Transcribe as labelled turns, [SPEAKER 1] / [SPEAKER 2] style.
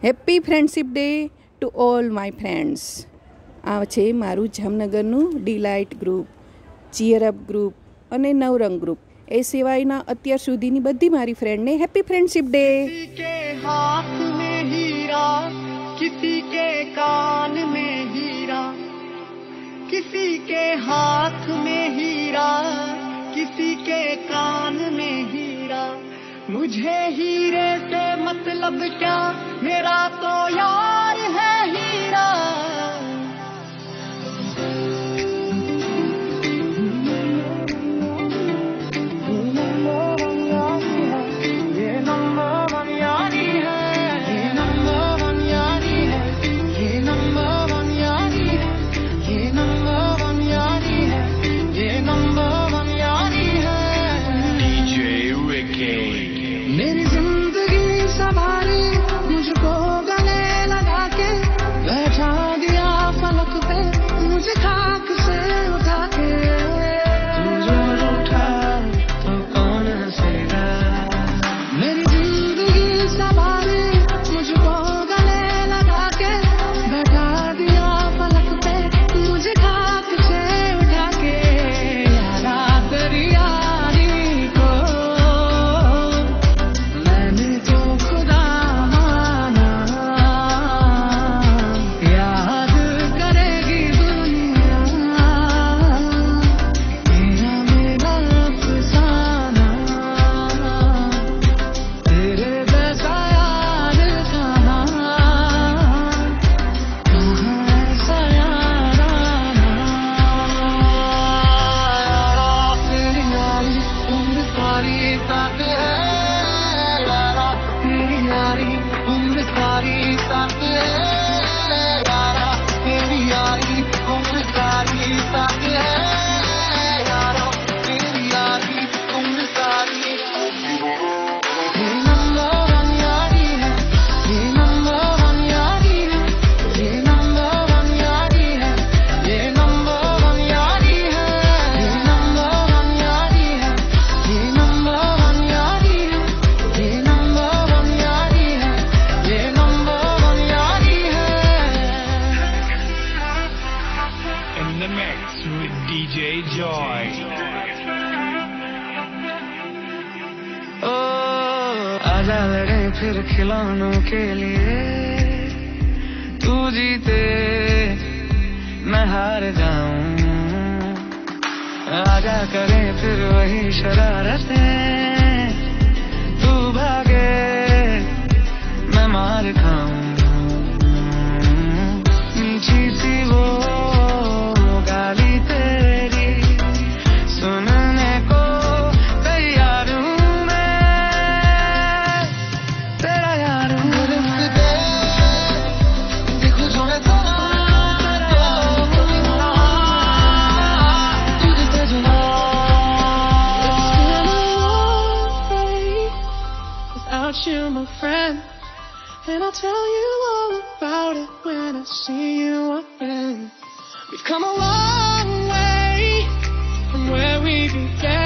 [SPEAKER 1] Happy friendship day to all my friends. આ છે મારું જામનગરનું ડિલાઇટ ગ્રુપ, ચીયરઅપ ગ્રુપ અને નવરંગ ગ્રુપ. એ સિવાયના અત્યાર સુધીની બધી મારી ફ્રેન્ડને હેપી ફ્રેન્ડશિપ ડે.
[SPEAKER 2] हाथ में हीरा किसी के कान में हीरा, किसी के हाथ में हीरा किसी के कान में हीरा. मुझे हीरे से मतलब क्या, मेरा तो यार है हीरा. मेरी जिंदगी सवारी मुझको गले लगा के बैठा दिया फलक पे, मुझे खाक से उठा के. तू जो उठा तो कौन हंसेगा. मेरी जिंदगी सवारी मुझको गले लगा के बैठा दिया फलक पे, मुझे खाक से उठा के. यारा तेरी यारी को मैंने तो खुदा माना, याद करेगी दुनिया तेरा मेरा अफसाना. तेरे जैसा यार कहाँ, कहाँ ऐसा यार आना. तेरी यारी उम्र सारी साथ है, यारा तेरी यारी उम्र सारी साथ है. यारा तेरी यारी उम्र सारी साथ है. यारा तेरी यारी उम्र सारी. ये नंबर वन यारी है, ये नंबर वन यारी है, ये नंबर वन यारी है, ये नंबर वन यारी है, ये नंबर वन यारी है, ये नंबर वन यारी है, ये नंबर वन यारी है, ये नंबर वन यारी है.
[SPEAKER 3] In the mix with DJ Joy.
[SPEAKER 2] ओ आजा लड़े फिर खिलौनों के लिए, तू जीते मैं हार जाऊं. आजा करें फिर वही शरारतें, तू भागे मैं मार खाऊं. मीठी सी वो गाली तेरी सुनने को तैयार हूँ मैं, तेरा यार हूँ. रिस्क दे देखो जो मैं तेरा तुझसे जुड़ा. Without you, my friend, and I'll tell you all about it when I see you again. We've come a long way from where we began.